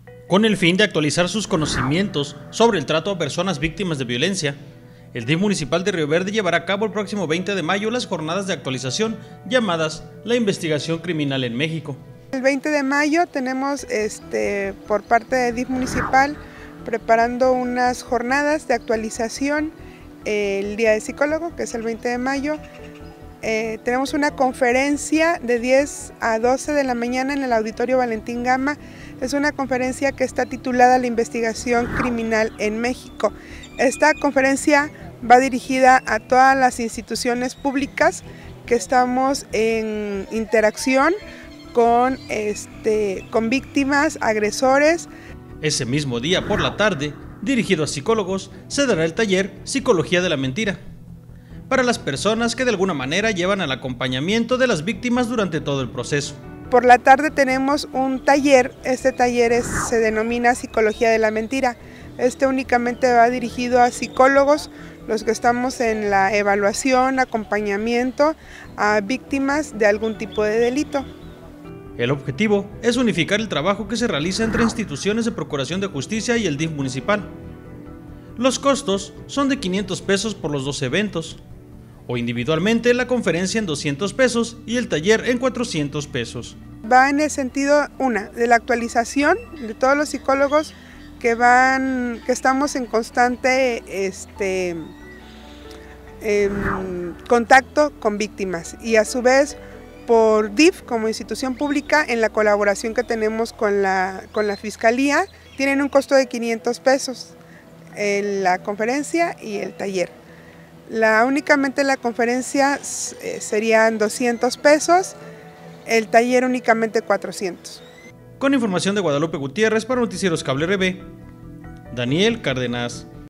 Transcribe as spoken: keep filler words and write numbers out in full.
Con el fin de actualizar sus conocimientos sobre el trato a personas víctimas de violencia, el D I F municipal de Río Verde llevará a cabo el próximo veinte de mayo las jornadas de actualización llamadas La Investigación Criminal en México. El veinte de mayo tenemos este, por parte de D I F municipal preparando unas jornadas de actualización el Día del Psicólogo, que es el veinte de mayo. Eh, tenemos una conferencia de diez a doce de la mañana en el Auditorio Valentín Gama. Es una conferencia que está titulada La Investigación Criminal en México. Esta conferencia va dirigida a todas las instituciones públicas que estamos en interacción con, este, con víctimas, agresores. Ese mismo día por la tarde, dirigido a psicólogos, se dará el taller Psicología de la Mentira, para las personas que de alguna manera llevan al acompañamiento de las víctimas durante todo el proceso. Por la tarde tenemos un taller, este taller es, se denomina Psicología de la Mentira. Este únicamente va dirigido a psicólogos, los que estamos en la evaluación, acompañamiento a víctimas de algún tipo de delito. El objetivo es unificar el trabajo que se realiza entre instituciones de Procuración de Justicia y el D I F municipal. Los costos son de quinientos pesos por los dos eventos, o individualmente la conferencia en doscientos pesos y el taller en cuatrocientos pesos. Va en el sentido, una, de la actualización de todos los psicólogos que van, que estamos en constante este, en contacto con víctimas, y a su vez por D I F como institución pública, en la colaboración que tenemos con la, con la Fiscalía, tienen un costo de quinientos pesos en la conferencia y el taller. La, únicamente la conferencia eh, serían doscientos pesos, el taller únicamente cuatrocientos. Con información de Guadalupe Gutiérrez para Noticieros Cable R B, Daniel Cárdenas.